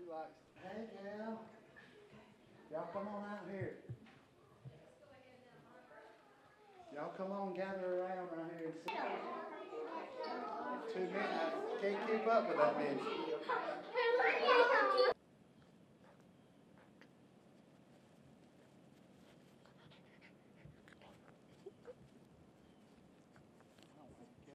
likes. Hey, Cal. Y'all come on out here. Y'all come on, gather around right here and see. 2 minutes. I can't keep up with that many.